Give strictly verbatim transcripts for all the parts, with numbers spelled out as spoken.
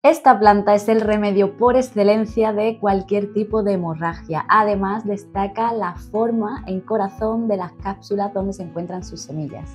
Esta planta es el remedio por excelencia de cualquier tipo de hemorragia. Además, destaca la forma en corazón de las cápsulas donde se encuentran sus semillas.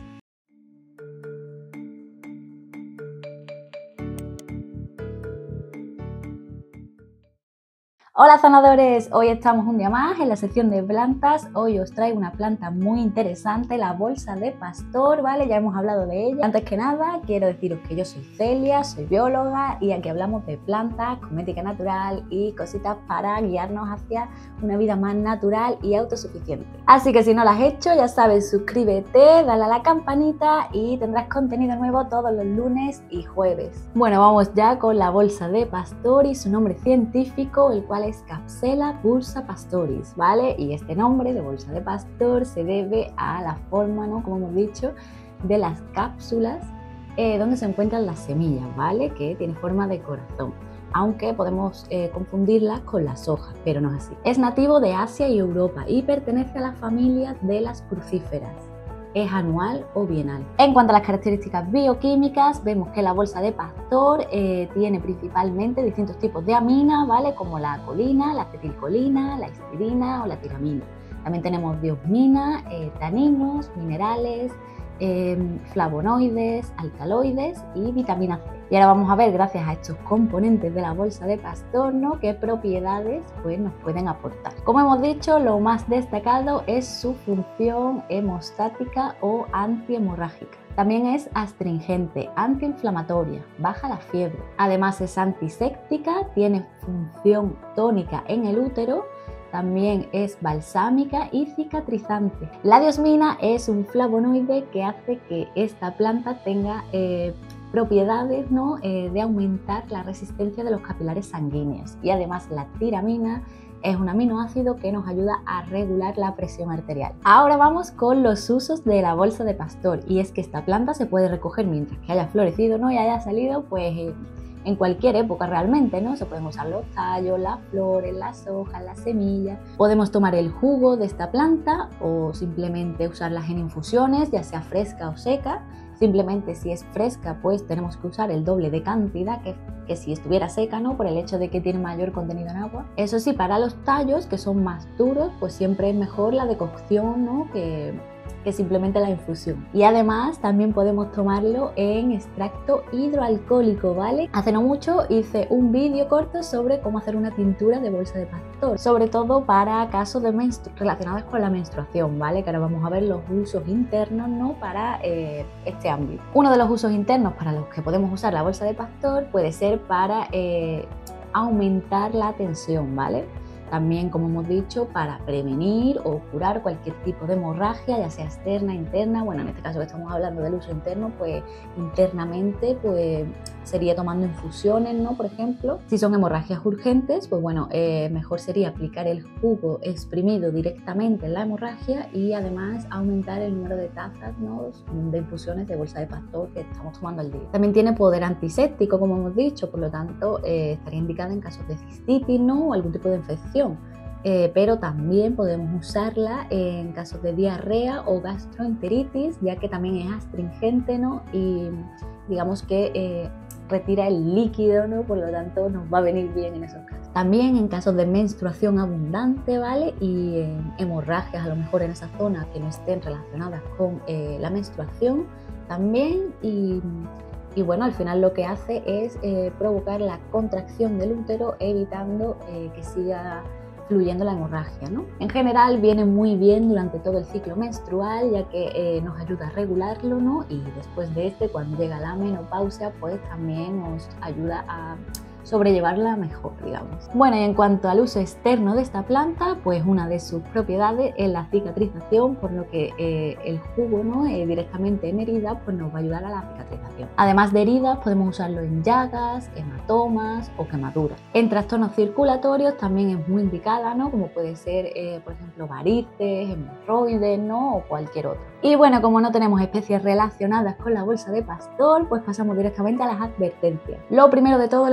Hola sanadores, hoy estamos un día más en la sección de plantas. Hoy os traigo una planta muy interesante, la bolsa de pastor, ¿vale? Ya hemos hablado de ella. Antes que nada, quiero deciros que yo soy Celia, soy bióloga y aquí hablamos de plantas, cosmética natural y cositas para guiarnos hacia una vida más natural y autosuficiente. Así que si no lo has hecho, ya sabes, suscríbete, dale a la campanita y tendrás contenido nuevo todos los lunes y jueves. Bueno, vamos ya con la bolsa de pastor y su nombre científico, el cual es Capsella bursa pastoris, ¿vale? Y este nombre de bolsa de pastor se debe a la forma, ¿no? Como hemos dicho, de las cápsulas eh, donde se encuentran las semillas, ¿vale? Que tiene forma de corazón, aunque podemos eh, confundirlas con las hojas, pero no es así. Es nativo de Asia y Europa y pertenece a la familia de las crucíferas. Es anual o bienal. En cuanto a las características bioquímicas, vemos que la bolsa de pastor eh, tiene principalmente distintos tipos de aminas, ¿vale? Como la colina, la acetilcolina, la histidina o la tiramina. También tenemos diosmina, eh, taninos, minerales, eh, flavonoides, alcaloides y vitamina C. Y ahora vamos a ver, gracias a estos componentes de la bolsa de pastor, ¿no?, qué propiedades pues, nos pueden aportar. Como hemos dicho, lo más destacado es su función hemostática o antihemorrágica. También es astringente, antiinflamatoria, baja la fiebre. Además es antiséptica, tiene función tónica en el útero. También es balsámica y cicatrizante. La diosmina es un flavonoide que hace que esta planta tenga eh, propiedades, ¿no?, eh, de aumentar la resistencia de los capilares sanguíneos. Y además la tiramina es un aminoácido que nos ayuda a regular la presión arterial. Ahora vamos con los usos de la bolsa de pastor. Y es que esta planta se puede recoger mientras que haya florecido, ¿no?, y haya salido pues eh, en cualquier época realmente, ¿no? Se pueden usar los tallos, las flores, las hojas, las semillas. Podemos tomar el jugo de esta planta o simplemente usarlas en infusiones, ya sea fresca o seca. Simplemente si es fresca, pues tenemos que usar el doble de cantidad que, que si estuviera seca, ¿no?, por el hecho de que tiene mayor contenido en agua. Eso sí, para los tallos, que son más duros, pues siempre es mejor la decocción, ¿no?, que que simplemente la infusión. Y además también podemos tomarlo en extracto hidroalcohólico, ¿vale? Hace no mucho hice un vídeo corto sobre cómo hacer una tintura de bolsa de pastor, sobre todo para casos de relacionados con la menstruación, ¿vale? Que ahora vamos a ver los usos internos, ¿no?, para eh, este ámbito. Uno de los usos internos para los que podemos usar la bolsa de pastor puede ser para eh, aumentar la tensión, ¿vale? También, como hemos dicho, para prevenir o curar cualquier tipo de hemorragia, ya sea externa, interna. Bueno, en este caso que estamos hablando del uso interno, pues internamente pues sería tomando infusiones, ¿no?, por ejemplo. Si son hemorragias urgentes, pues bueno, eh, mejor sería aplicar el jugo exprimido directamente en la hemorragia y además aumentar el número de tazas, ¿no?, de infusiones de bolsa de pastor que estamos tomando al día. También tiene poder antiséptico, como hemos dicho, por lo tanto eh, estaría indicada en casos de cistitis, ¿no?, o algún tipo de infección. Eh, pero también podemos usarla en casos de diarrea o gastroenteritis, ya que también es astringente, ¿no?, y digamos que eh, retira el líquido, ¿no?, por lo tanto nos va a venir bien en esos casos. También en casos de menstruación abundante, ¿vale?, y en hemorragias a lo mejor en esa zona que no estén relacionadas con eh, la menstruación también. Y Y bueno, al final lo que hace es eh, provocar la contracción del útero, evitando eh, que siga fluyendo la hemorragia, ¿no? En general viene muy bien durante todo el ciclo menstrual, ya que eh, nos ayuda a regularlo, ¿no? Y después de este, cuando llega la menopausia, pues también nos ayuda a sobrellevarla mejor, digamos. Bueno, y en cuanto al uso externo de esta planta, pues una de sus propiedades es la cicatrización, por lo que eh, el jugo, ¿no?, eh, directamente en heridas, pues nos va a ayudar a la cicatrización. Además de heridas, podemos usarlo en llagas, hematomas o quemaduras. En trastornos circulatorios también es muy indicada, ¿no?, como puede ser, eh, por ejemplo, varices, hemorroides, ¿no?, o cualquier otro. Y bueno, como no tenemos especies relacionadas con la bolsa de pastor, pues pasamos directamente a las advertencias. Lo primero de todo, las embarazadas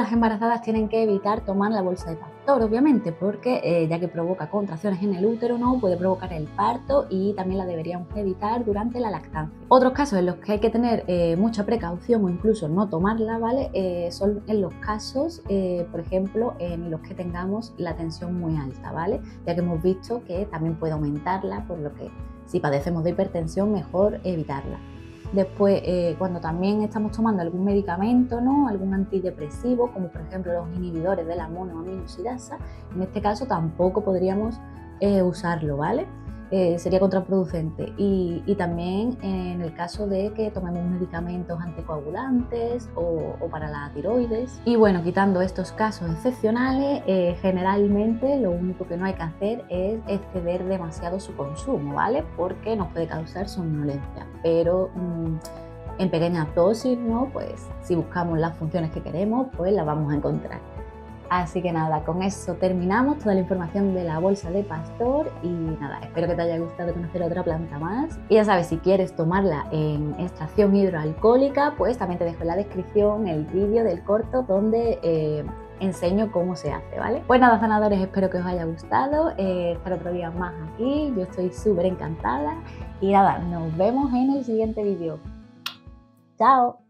embarazadas tienen que evitar tomar la bolsa de pastor, obviamente, porque eh, ya que provoca contracciones en el útero, ¿no? Puede provocar el parto y también la deberíamos evitar durante la lactancia. Otros casos en los que hay que tener eh, mucha precaución o incluso no tomarla, ¿vale? Eh, son en los casos, eh, por ejemplo, en los que tengamos la tensión muy alta, ¿vale? Ya que hemos visto que también puede aumentarla, por lo que si padecemos de hipertensión, mejor evitarla. Después, eh, cuando también estamos tomando algún medicamento, ¿no? Algún antidepresivo, como por ejemplo los inhibidores de la monoaminoxidasa, en este caso tampoco podríamos eh, usarlo, ¿vale? Eh, sería contraproducente. Y, y también en el caso de que tomemos medicamentos anticoagulantes o, o para la tiroides. Y bueno, quitando estos casos excepcionales, eh, generalmente lo único que no hay que hacer es exceder demasiado su consumo, ¿vale? Porque nos puede causar somnolencia. Pero mmm, en pequeñas dosis, ¿no? Pues si buscamos las funciones que queremos, pues las vamos a encontrar. Así que nada, con eso terminamos toda la información de la bolsa de pastor y nada, espero que te haya gustado conocer otra planta más. Y ya sabes, si quieres tomarla en extracción hidroalcohólica, pues también te dejo en la descripción el vídeo del corto donde eh, enseño cómo se hace, ¿vale? Pues nada, sanadores, espero que os haya gustado, eh, estar otro día más aquí, yo estoy súper encantada y nada, nos vemos en el siguiente vídeo. ¡Chao!